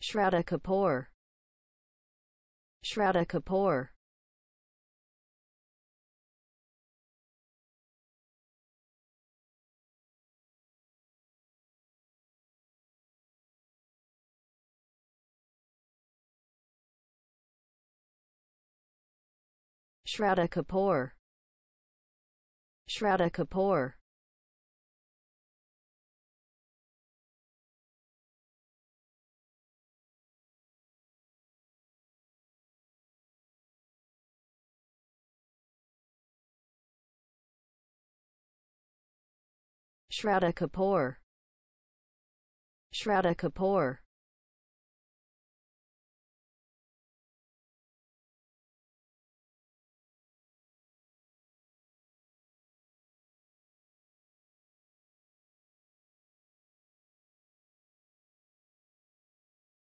Shraddha Kapoor, Shraddha Kapoor, Shraddha Kapoor, Shraddha Kapoor, Shraddha Kapoor, Shraddha Kapoor,